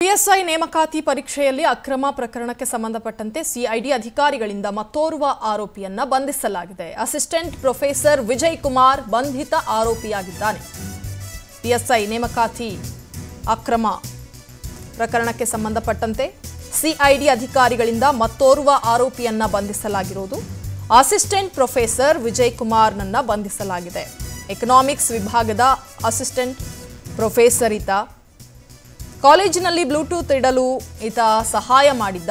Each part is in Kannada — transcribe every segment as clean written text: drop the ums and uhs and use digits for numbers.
ಪಿಎಸ್ಐ ನೇಮಕಾತಿ ಪರೀಕ್ಷೆಯಲ್ಲಿ ಅಕ್ರಮ ಪ್ರಕರಣಕ್ಕೆ ಸಂಬಂಧಪಟ್ಟಂತೆ ಸಿಐಡಿ ಅಧಿಕಾರಿಗಳಿಂದ ಮತ್ತೋರ್ವ ಆರೋಪಿಯನ್ನ ಬಂಧಿಸಲಾಗಿದೆ. ಅಸಿಸ್ಟೆಂಟ್ ಪ್ರೊಫೆಸರ್ ವಿಜಯ್ ಕುಮಾರ್ ಬಂಧಿತ ಆರೋಪಿಯಾಗಿದ್ದಾನೆ. ಪಿಎಸ್ಐ ನೇಮಕಾತಿ ಅಕ್ರಮ ಪ್ರಕರಣಕ್ಕೆ ಸಂಬಂಧಪಟ್ಟಂತೆ ಸಿಐಡಿ ಅಧಿಕಾರಿಗಳಿಂದ ಮತ್ತೋರ್ವ ಆರೋಪಿಯನ್ನ ಬಂಧಿಸಲಾಗಿರುವುದು. ಅಸಿಸ್ಟೆಂಟ್ ಪ್ರೊಫೆಸರ್ ವಿಜಯ್ ಕುಮಾರ್ನನ್ನ ಬಂಧಿಸಲಾಗಿದೆ. ಎಕನಾಮಿಕ್ಸ್ ವಿಭಾಗದ ಅಸಿಸ್ಟೆಂಟ್ ಪ್ರೊಫೆಸರ್ ಈತ. ಕಾಲೇಜಿನಲ್ಲಿ ಬ್ಲೂಟೂತ್ ಇಡಲು ಈತ ಸಹಾಯ ಮಾಡಿದ್ದ.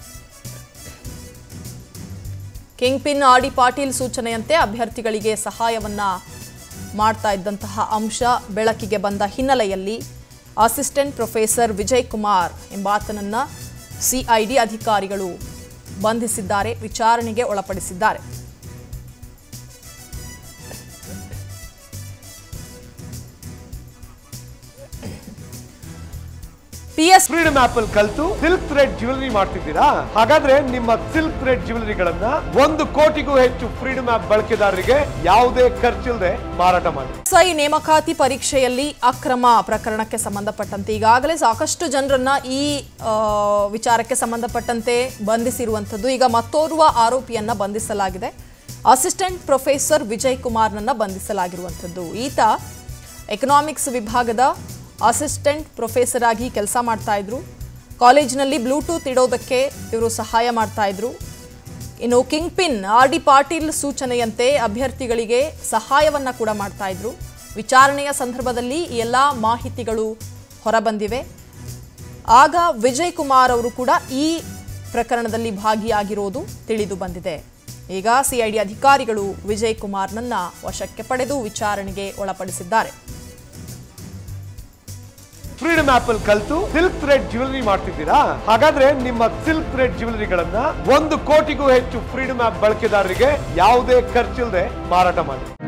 King pin RD. ಪಾಟೀಲ್ ಸೂಚನೆಯಂತೆ ಅಭ್ಯರ್ಥಿಗಳಿಗೆ ಸಹಾಯವನ್ನ ಮಾಡ್ತಾ ಇದ್ದಂತಹ ಅಂಶ ಬೆಳಕಿಗೆ ಬಂದ ಹಿನ್ನೆಲೆಯಲ್ಲಿ ಅಸಿಸ್ಟೆಂಟ್ ಪ್ರೊಫೆಸರ್ ವಿಜಯ್ ಕುಮಾರ್ ಎಂಬಾತನನ್ನ ಸಿಐಡಿ ಅಧಿಕಾರಿಗಳು ಬಂಧಿಸಿದ್ದಾರೆ, ವಿಚಾರಣೆಗೆ ಒಳಪಡಿಸಿದ್ದಾರೆ. ಫ್ರೀಡಮ್ ಆಪ್ ಅಲ್ಲಿ ಕಲಿತು ಸಿಲ್ಕ್ ಥ್ರೆಡ್ ಜ್ಯುವೆಲರಿ ಮಾಡ್ತಿದ್ದೀರಾ? ಹಾಗಾದ್ರೆ ನಿಮ್ಮ ಸಿಲ್ಕ್ ಥ್ರೆಡ್ ಜ್ಯುವೆಲರಿಗಳನ್ನ 1 ಕೋಟಿಗೂ ಹೆಚ್ಚು ಫ್ರೀಡಮ್ ಆಪ್ ಬಳಕೆದಾರರಿಗೆ ಯಾವುದೇ ಖರ್ಚಿಲ್ಲದೆ ಮಾರಾಟ ಮಾಡಿ. ಪಿಎಸ್ಐ ನೇಮಕಾತಿ ಪರೀಕ್ಷೆಯಲ್ಲಿ ಅಕ್ರಮ ಪ್ರಕರಣಕ್ಕೆ ಸಂಬಂಧಪಟ್ಟಂತೆ ಈಗಾಗಲೇ ಸಾಕಷ್ಟು ಜನರನ್ನ ಈ ವಿಚಾರಕ್ಕೆ ಸಂಬಂಧಪಟ್ಟಂತೆ ಬಂಧಿಸಿರುವಂತದ್ದು. ಈಗ ಮತ್ತೋರ್ವ ಆರೋಪಿಯನ್ನ ಬಂಧಿಸಲಾಗಿದೆ. ಅಸಿಸ್ಟೆಂಟ್ ಪ್ರೊಫೆಸರ್ ವಿಜಯ್ ಕುಮಾರ್ನನ್ನ ಬಂಧಿಸಲಾಗಿರುವಂತದ್ದು. ಈತ ಎಕನಾಮಿಕ್ಸ್ ವಿಭಾಗದ ಅಸಿಸ್ಟೆಂಟ್ ಪ್ರೊಫೆಸರ್ ಆಗಿ ಕೆಲಸ ಮಾಡ್ತಾ ಇದ್ರು. ಕಾಲೇಜಿನಲ್ಲಿ ಬ್ಲೂಟೂತ್ ಇಡೋದಕ್ಕೆ ಇವರು ಸಹಾಯ ಮಾಡ್ತಾ ಇದ್ರು. ಇನ್ನು ಕಿಂಗ್ ಪಿನ್ ಆರ್.ಡಿ. ಪಾಟೀಲ್ ಸೂಚನೆಯಂತೆ ಅಭ್ಯರ್ಥಿಗಳಿಗೆ ಸಹಾಯವನ್ನ ಕೂಡ ಮಾಡ್ತಾ ಇದ್ರು. ವಿಚಾರಣೆಯ ಸಂದರ್ಭದಲ್ಲಿ ಈ ಎಲ್ಲ ಮಾಹಿತಿಗಳು ಹೊರಬಂದಿವೆ. ಆಗ ವಿಜಯ್ ಕುಮಾರ್ ಅವರು ಕೂಡ ಈ ಪ್ರಕರಣದಲ್ಲಿ ಭಾಗಿಯಾಗಿರೋದು ತಿಳಿದು ಬಂದಿದೆ. ಈಗ ಸಿಐಡಿ ಅಧಿಕಾರಿಗಳು ವಿಜಯ್ ಕುಮಾರ್ನನ್ನ ವಶಕ್ಕೆ ಪಡೆದು ವಿಚಾರಣೆಗೆ ಒಳಪಡಿಸಿದ್ದಾರೆ. ಫ್ರೀಡಮ್ ಆಪ್ ಅಲ್ಲಿ ಕಲಿತು ಸಿಲ್ಕ್ ಥ್ರೆಡ್ ಜ್ಯುವೆಲರಿ ಮಾಡ್ತಿದ್ದೀರಾ? ಹಾಗಾದ್ರೆ ನಿಮ್ಮ ಸಿಲ್ಕ್ ಥ್ರೆಡ್ ಜ್ಯುವೆಲರಿಗಳನ್ನ 1 ಕೋಟಿಗೂ ಹೆಚ್ಚು ಫ್ರೀಡಮ್ ಆಪ್ ಬಳಕೆದಾರರಿಗೆ ಯಾವುದೇ ಖರ್ಚಿಲ್ಲದೆ ಮಾರಾಟ ಮಾಡಿ.